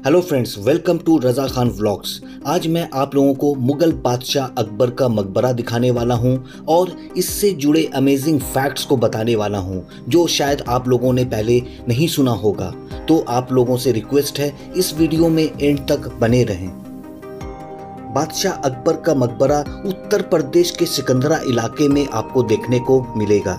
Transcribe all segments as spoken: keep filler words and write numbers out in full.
Hello friends, welcome to Raza Khan vlogs. आज मैं आप लोगों को मुगल बादशाह अकबर का मकबरा दिखाने वाला हूं और इससे जुड़े अमेजिंग फैक्ट्स को बताने वाला हूं जो शायद आप लोगों ने पहले नहीं सुना होगा। तो आप लोगों से रिक्वेस्ट है इस वीडियो में एंड तक बने रहें। बादशाह अकबर का मकबरा उत्तर प्रदेश के सिकंदरा इलाके में आपको देखने को मिलेगा।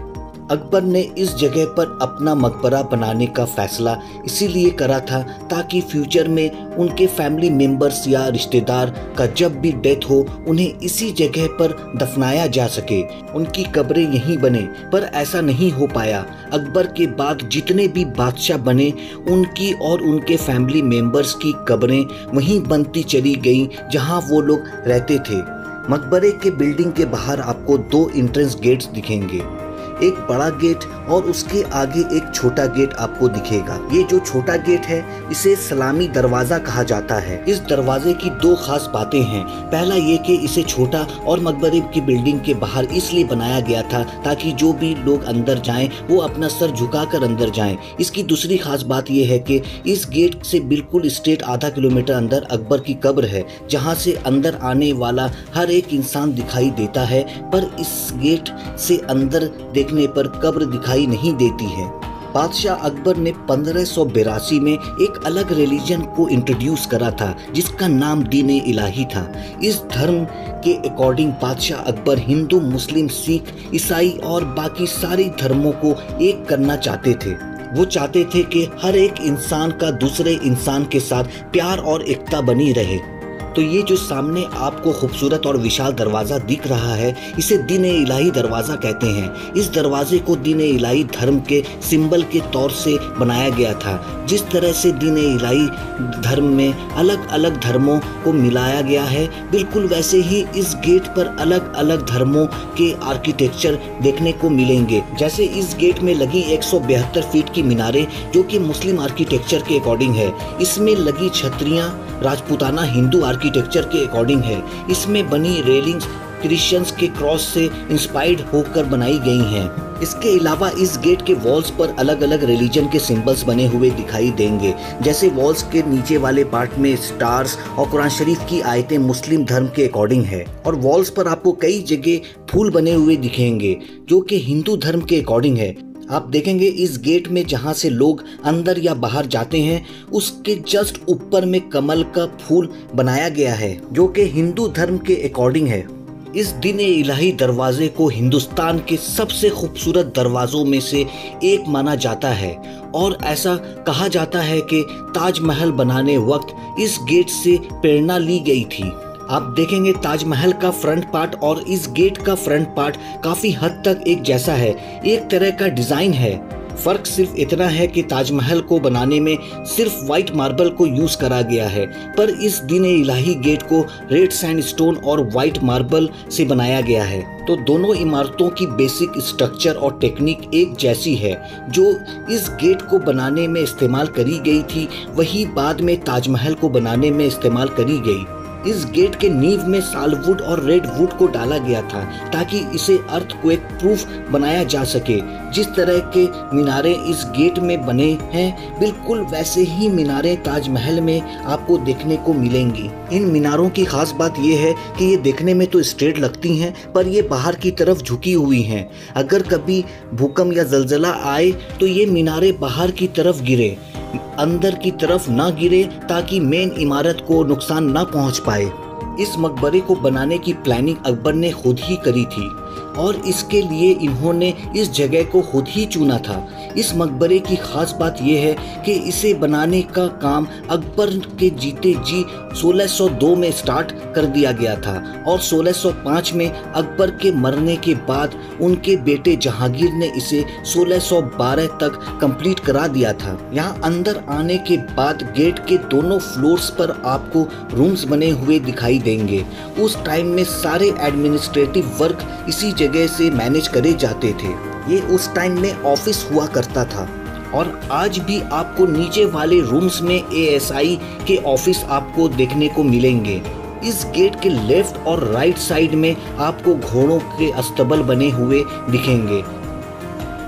अकबर ने इस जगह पर अपना मकबरा बनाने का फैसला इसीलिए करा था ताकि फ्यूचर में उनके फैमिली मेंबर्स या रिश्तेदार का जब भी डेथ हो उन्हें इसी जगह पर दफनाया जा सके, उनकी कब्रें यहीं बने। पर ऐसा नहीं हो पाया। अकबर के बाद जितने भी बादशाह बने उनकी और उनके फैमिली मेंबर्स की कब्रें वहीं बनती चली गईं जहां वो लोग रहते थे। मकबरे के बिल्डिंग के बाहर आपको दो एंट्रेंस गेट्स दिखेंगे, एक बड़ा गेट और उसके आगे एक छोटा गेट आपको दिखेगा। ये जो छोटा गेट है इसे सलामी दरवाजा कहा जाता है। इस दरवाजे की दो खास बातें हैं। पहला ये कि इसे छोटा और मकबरे की बिल्डिंग के बाहर इसलिए बनाया गया था ताकि जो भी लोग अंदर जाएं वो अपना सर झुकाकर अंदर जाएं। इसकी दूसरी खास बात यह है कि इस गेट से बिल्कुल स्ट्रेट आधा किलोमीटर अंदर अकबर की कब्र है जहाँ से अंदर आने वाला हर एक इंसान दिखाई देता है, पर इस गेट से अंदर देखने पर कब्र दिखाई नहीं देती है। बादशाह अकबर ने पंद्रह सौ बिरासी में एक अलग रिलीजन को इंट्रोड्यूस करा था जिसका नाम दीन इलाही था। इस धर्म के अकॉर्डिंग बादशाह अकबर हिंदू, मुस्लिम, सिख, ईसाई और बाकी सारे धर्मों को एक करना चाहते थे। वो चाहते थे कि हर एक इंसान का दूसरे इंसान के साथ प्यार और एकता बनी रहे। तो ये जो सामने आपको खूबसूरत और विशाल दरवाज़ा दिख रहा है इसे दीन इलाही दरवाज़ा कहते हैं। इस दरवाजे को दीन इलाही धर्म के सिंबल के तौर से बनाया गया था। जिस तरह से दीन इलाही धर्म में अलग अलग धर्मों को मिलाया गया है, बिल्कुल वैसे ही इस गेट पर अलग अलग धर्मों के आर्किटेक्चर देखने को मिलेंगे। जैसे इस गेट में लगी एक सौ बहत्तर फीट की मीनारें जो कि मुस्लिम आर्किटेक्चर के अकॉर्डिंग है। इसमें लगी छतरियाँ राजपूताना हिंदू आर्किटेक्चर के अकॉर्डिंग है। इसमें बनी रेलिंग्स क्रिश्चियंस के क्रॉस से इंस्पायर्ड होकर बनाई गई हैं। इसके अलावा इस गेट के वॉल्स पर अलग अलग रिलीजन के सिंबल्स बने हुए दिखाई देंगे। जैसे वॉल्स के नीचे वाले पार्ट में स्टार्स और कुरान शरीफ की आयतें मुस्लिम धर्म के अकॉर्डिंग है, और वॉल्स पर आपको कई जगह फूल बने हुए दिखेंगे जो कि हिंदू धर्म के अकॉर्डिंग है। आप देखेंगे इस गेट में जहां से लोग अंदर या बाहर जाते हैं उसके जस्ट ऊपर में कमल का फूल बनाया गया है जो कि हिंदू धर्म के अकॉर्डिंग है। इस दीन इलाही दरवाजे को हिंदुस्तान के सबसे खूबसूरत दरवाज़ों में से एक माना जाता है और ऐसा कहा जाता है कि ताजमहल बनाने वक्त इस गेट से प्रेरणा ली गई थी। आप देखेंगे ताजमहल का फ्रंट पार्ट और इस गेट का फ्रंट पार्ट काफ़ी हद तक एक जैसा है, एक तरह का डिज़ाइन है। फ़र्क सिर्फ इतना है कि ताजमहल को बनाने में सिर्फ वाइट मार्बल को यूज़ करा गया है, पर इस दीन इलाही गेट को रेड सैंडस्टोन और वाइट मार्बल से बनाया गया है। तो दोनों इमारतों की बेसिक स्ट्रक्चर और टेक्निक एक जैसी है। जो इस गेट को बनाने में इस्तेमाल करी गई थी वही बाद में ताजमहल को बनाने में इस्तेमाल करी गई। इस गेट के नींव में सालवुड और रेड वुड को डाला गया था ताकि इसे अर्थक्वेक प्रूफ बनाया जा सके। जिस तरह के मीनारे इस गेट में बने हैं बिल्कुल वैसे ही मीनारें ताजमहल में आपको देखने को मिलेंगी। इन मीनारों की खास बात यह है कि ये देखने में तो स्ट्रेट लगती हैं पर ये बाहर की तरफ झुकी हुई हैं। अगर कभी भूकंप या जलजला आए तो ये मीनारें बाहर की तरफ गिरे, अंदर की तरफ ना गिरे ताकि मेन इमारत को नुकसान ना पहुंच पाए। इस मकबरे को बनाने की प्लानिंग अकबर ने खुद ही करी थी और इसके लिए इन्होंने इस जगह को खुद ही चुना था। इस मकबरे की खास बात यह है कि इसे बनाने का काम अकबर के जीते जी सोलह सौ दो में स्टार्ट कर दिया गया था और सोलह सौ पाँच में अकबर के मरने के बाद उनके बेटे जहांगीर ने इसे सोलह सौ बारह तक कंप्लीट करा दिया था। यहाँ अंदर आने के बाद गेट के दोनों फ्लोर्स पर आपको रूम्स बने हुए दिखाई देंगे। उस टाइम में सारे एडमिनिस्ट्रेटिव वर्क इसी जगह से मैनेज करे जाते थे। ये उस टाइम में ऑफिस हुआ करता था और आज भी आपको नीचे वाले रूम्स में ए एस आई के ऑफिस आपको देखने को मिलेंगे। इस गेट के लेफ्ट और राइट साइड में आपको घोड़ों के अस्तबल बने हुए दिखेंगे।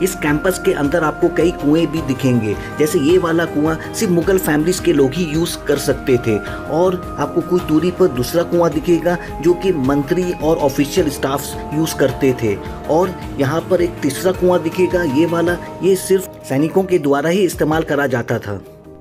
इस कैंपस के अंदर आपको कई कुएं भी दिखेंगे, जैसे ये वाला कुआं सिर्फ मुगल फैमिलीज के लोग ही यूज़ कर सकते थे। और आपको कुछ दूरी पर दूसरा कुआं दिखेगा जो कि मंत्री और ऑफिशियल स्टाफ्स यूज़ करते थे। और यहाँ पर एक तीसरा कुआं दिखेगा, ये वाला, ये सिर्फ सैनिकों के द्वारा ही इस्तेमाल करा जाता था।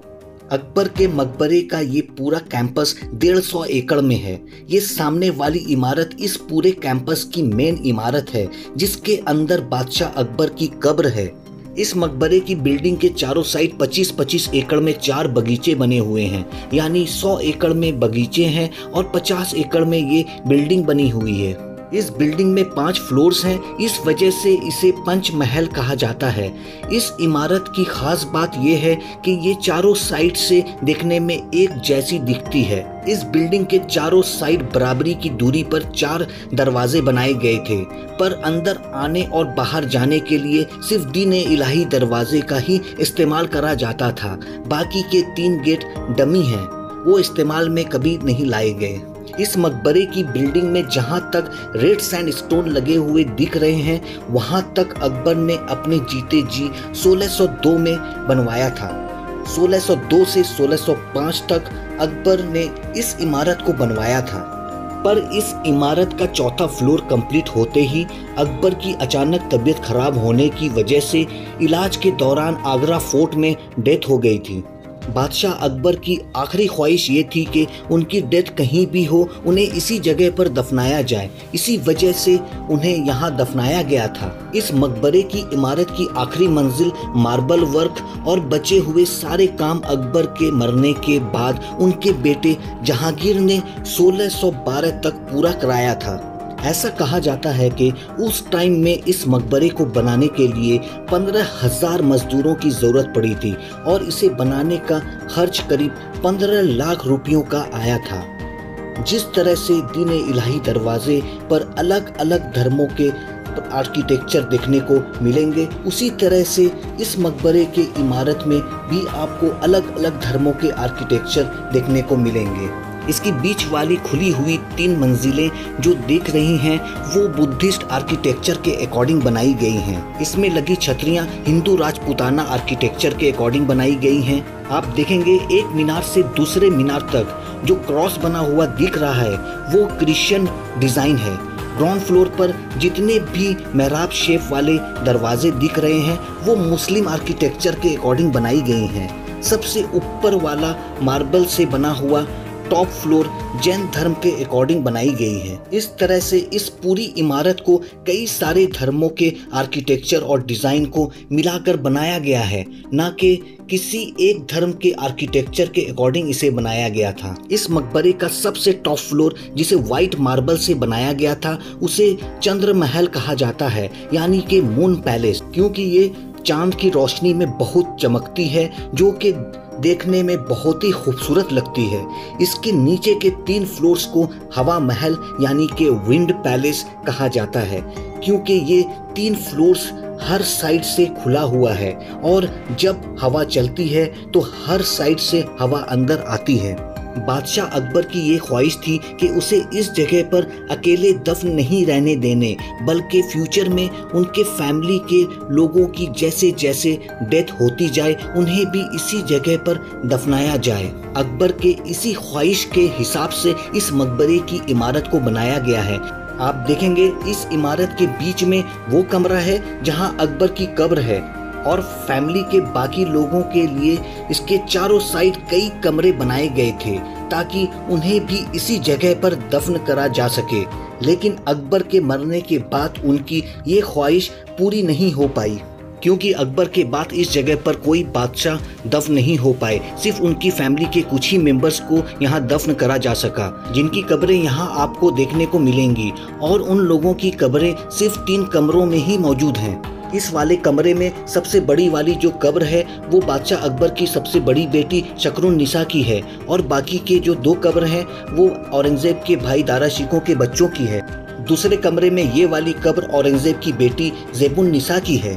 अकबर के मकबरे का ये पूरा कैंपस डेढ़ सौ एकड़ में है। ये सामने वाली इमारत इस पूरे कैंपस की मेन इमारत है, जिसके अंदर बादशाह अकबर की कब्र है। इस मकबरे की बिल्डिंग के चारों साइड पच्चीस पच्चीस एकड़ में चार बगीचे बने हुए हैं, यानी सौ एकड़ में बगीचे हैं और पचास एकड़ में ये बिल्डिंग बनी हुई है। इस बिल्डिंग में पांच फ्लोर्स हैं, इस वजह से इसे पंचमहल कहा जाता है। इस इमारत की खास बात यह है कि ये चारों साइड से देखने में एक जैसी दिखती है। इस बिल्डिंग के चारों साइड बराबरी की दूरी पर चार दरवाजे बनाए गए थे, पर अंदर आने और बाहर जाने के लिए सिर्फ दीन इलाही दरवाजे का ही इस्तेमाल करा जाता था। बाकी के तीन गेट डमी हैं, वो इस्तेमाल में कभी नहीं लाए गए। इस मकबरे की बिल्डिंग में जहां तक रेड सैंड स्टोन लगे हुए दिख रहे हैं, वहां तक अकबर ने अपने जीते जी सोलह सौ दो में बनवाया था। सोलह सौ दो से सोलह सौ पाँच तक अकबर ने इस इमारत को बनवाया था, पर इस इमारत का चौथा फ्लोर कंप्लीट होते ही अकबर की अचानक तबीयत खराब होने की वजह से इलाज के दौरान आगरा फोर्ट में डेथ हो गई थी। बादशाह अकबर की आखिरी ख्वाहिश ये थी कि उनकी डेथ कहीं भी हो, उन्हें इसी जगह पर दफनाया जाए। इसी वजह से उन्हें यहाँ दफनाया गया था। इस मकबरे की इमारत की आखिरी मंजिल मार्बल वर्क और बचे हुए सारे काम अकबर के मरने के बाद उनके बेटे जहांगीर ने सोलह सौ बारह तक पूरा कराया था। ऐसा कहा जाता है कि उस टाइम में इस मकबरे को बनाने के लिए पंद्रह हजार मजदूरों की ज़रूरत पड़ी थी और इसे बनाने का खर्च करीब पंद्रह लाख रुपयों का आया था। जिस तरह से दीन इलाही दरवाजे पर अलग अलग धर्मों के आर्किटेक्चर देखने को मिलेंगे, उसी तरह से इस मकबरे के इमारत में भी आपको अलग अलग धर्मों के आर्किटेक्चर देखने को मिलेंगे। इसकी बीच वाली खुली हुई तीन मंजिलें जो देख रही हैं, वो बुद्धिस्ट आर्किटेक्चर के अकॉर्डिंग बनाई गई हैं। इसमें लगी छतरियां हिंदू राजपूताना आर्किटेक्चर के अकॉर्डिंग बनाई गई हैं। आप देखेंगे एक मीनार से दूसरे मीनार तक जो क्रॉस बना हुआ दिख रहा है, वो क्रिश्चियन डिज़ाइन है। ग्राउंड फ्लोर पर जितने भी मेहराब शेप वाले दरवाजे दिख रहे हैं, वो मुस्लिम आर्किटेक्चर के अकॉर्डिंग बनाई गई हैं। सबसे ऊपर वाला मार्बल से बना हुआ टॉप फ्लोर जैन धर्म के अकॉर्डिंग बनाई गई है। इस तरह से इस पूरी इमारत को कई सारे धर्मों के आर्किटेक्चर और डिज़ाइन को मिलाकर बनाया गया है, ना कि किसी एक धर्म के आर्किटेक्चर के अकॉर्डिंग इसे बनाया गया था। इस मकबरे का सबसे टॉप फ्लोर जिसे व्हाइट मार्बल से बनाया गया था, उसे चंद्र महल कहा जाता है, यानी कि मून पैलेस, क्योंकि ये चांद की रोशनी में बहुत चमकती है, जो कि देखने में बहुत ही खूबसूरत लगती है। इसके नीचे के तीन फ्लोर्स को हवा महल यानी कि विंड पैलेस कहा जाता है, क्योंकि ये तीन फ्लोर्स हर साइड से खुला हुआ है और जब हवा चलती है तो हर साइड से हवा अंदर आती है। बादशाह अकबर की ये ख्वाहिश थी कि उसे इस जगह पर अकेले दफन नहीं रहने देने, बल्कि फ्यूचर में उनके फैमिली के लोगों की जैसे जैसे डेथ होती जाए, उन्हें भी इसी जगह पर दफनाया जाए। अकबर के इसी ख्वाहिश के हिसाब से इस मकबरे की इमारत को बनाया गया है। आप देखेंगे इस इमारत के बीच में वो कमरा है जहां अकबर की कब्र है और फैमिली के बाकी लोगों के लिए इसके चारों साइड कई कमरे बनाए गए थे ताकि उन्हें भी इसी जगह पर दफन करा जा सके। लेकिन अकबर के मरने के बाद उनकी ये ख्वाहिश पूरी नहीं हो पाई, क्योंकि अकबर के बाद इस जगह पर कोई बादशाह दफन नहीं हो पाए। सिर्फ उनकी फैमिली के कुछ ही मेंबर्स को यहाँ दफन करा जा सका, जिनकी कब्रें यहाँ आपको देखने को मिलेंगी। और उन लोगों की कब्रें सिर्फ तीन कमरों में ही मौजूद हैं। इस वाले कमरे में सबसे बड़ी वाली जो कब्र है वो बादशाह अकबर की सबसे बड़ी बेटी शक्रुन्निसा की है, और बाकी के जो दो कब्र हैं वो औरंगजेब के भाई दारा शिकोह के बच्चों की है। दूसरे कमरे में ये वाली कब्र औरंगजेब की बेटी ज़ेबुन्निसा की है,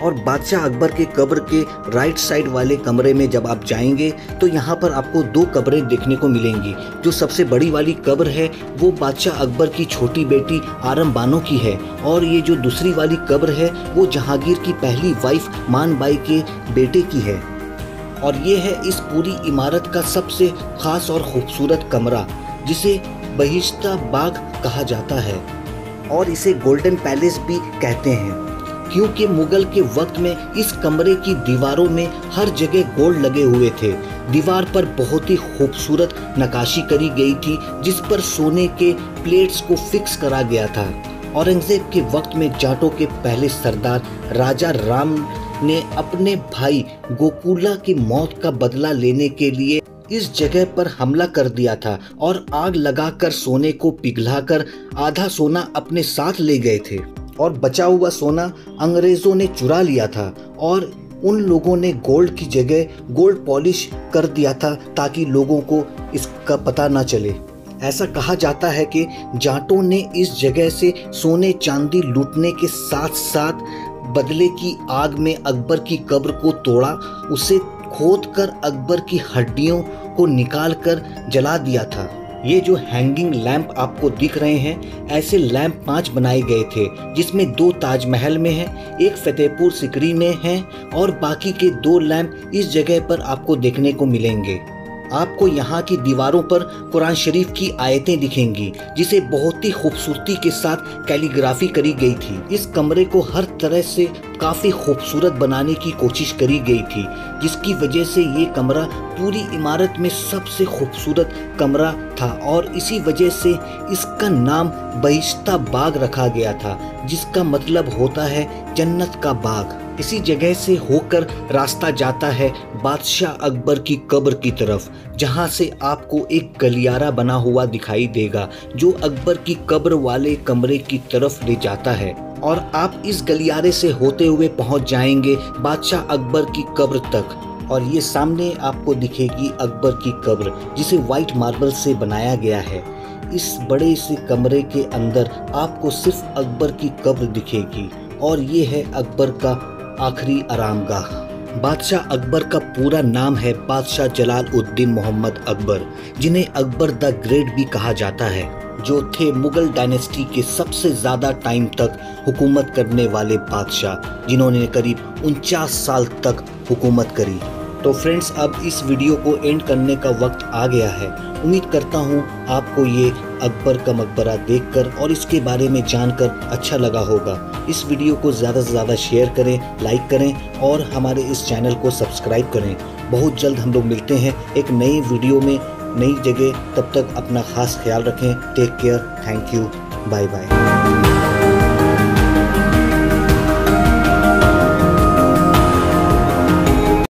और बादशाह अकबर के कब्र के राइट साइड वाले कमरे में जब आप जाएंगे तो यहाँ पर आपको दो कब्रें देखने को मिलेंगी। जो सबसे बड़ी वाली कब्र है वो बादशाह अकबर की छोटी बेटी आरम बानो की है, और ये जो दूसरी वाली कब्र है वो जहांगीर की पहली वाइफ मान बाई के बेटे की है। और ये है इस पूरी इमारत का सबसे खास और खूबसूरत कमरा, जिसे बहिश्ता बाग कहा जाता है और इसे गोल्डन पैलेस भी कहते हैं, क्योंकि मुगल के वक्त में इस कमरे की दीवारों में हर जगह गोल्ड लगे हुए थे। दीवार पर बहुत ही खूबसूरत नक्काशी करी गई थी जिस पर सोने के प्लेट्स को फिक्स करा गया था। औरंगजेब के वक्त में जाटों के पहले सरदार राजा राम ने अपने भाई गोकुला की मौत का बदला लेने के लिए इस जगह पर हमला कर दिया था और आग लगाकर सोने को पिघलाकर आधा सोना अपने साथ ले गए थे, और बचा हुआ सोना अंग्रेजों ने चुरा लिया था और उन लोगों ने गोल्ड की जगह गोल्ड पॉलिश कर दिया था ताकि लोगों को इसका पता ना चले। ऐसा कहा जाता है कि जाटों ने इस जगह से सोने चांदी लूटने के साथ साथ बदले की आग में अकबर की कब्र को तोड़ा, उसे खोदकर अकबर की हड्डियों को निकालकर जला दिया था। ये जो हैंगिंग लैंप आपको दिख रहे हैं, ऐसे लैंप पांच बनाए गए थे, जिसमें दो ताजमहल में हैं, एक फतेहपुर सिकरी में है और बाकी के दो लैंप इस जगह पर आपको देखने को मिलेंगे। आपको यहाँ की दीवारों पर कुरान शरीफ की आयतें दिखेंगी, जिसे बहुत ही खूबसूरती के साथ कैलीग्राफी करी गई थी। इस कमरे को हर तरह से काफ़ी खूबसूरत बनाने की कोशिश करी गई थी, जिसकी वजह से ये कमरा पूरी इमारत में सबसे खूबसूरत कमरा था, और इसी वजह से इसका नाम बहिश्ता बाग रखा गया था, जिसका मतलब होता है जन्नत का बाग। इसी जगह से होकर रास्ता जाता है बादशाह अकबर की कब्र की तरफ, जहां से आपको एक गलियारा बना हुआ दिखाई देगा जो अकबर की कब्र वाले कमरे की तरफ ले जाता है, और आप इस गलियारे से होते हुए पहुंच जाएंगे बादशाह अकबर की कब्र तक। और ये सामने आपको दिखेगी अकबर की कब्र, जिसे वाइट मार्बल से बनाया गया है। इस बड़े से कमरे के अंदर आपको सिर्फ अकबर की कब्र दिखेगी, और ये है अकबर का आखिरी आरामगाह। बादशाह अकबर का पूरा नाम है बादशाह जलाल उद्दीन मोहम्मद अकबर, जिन्हें अकबर द ग्रेट भी कहा जाता है, जो थे मुगल डायनेस्टी के सबसे ज़्यादा टाइम तक हुकूमत करने वाले बादशाह, जिन्होंने करीब उनचास साल तक हुकूमत करी। तो फ्रेंड्स, अब इस वीडियो को एंड करने का वक्त आ गया है। उम्मीद करता हूँ आपको ये अकबर का मकबरा देखकर और इसके बारे में जानकर अच्छा लगा होगा। इस वीडियो को ज़्यादा से ज़्यादा शेयर करें, लाइक करें और हमारे इस चैनल को सब्सक्राइब करें। बहुत जल्द हम लोग मिलते हैं एक नई वीडियो में, नई जगह। तब तक अपना खास ख्याल रखें। Take care. Thank you. Bye bye.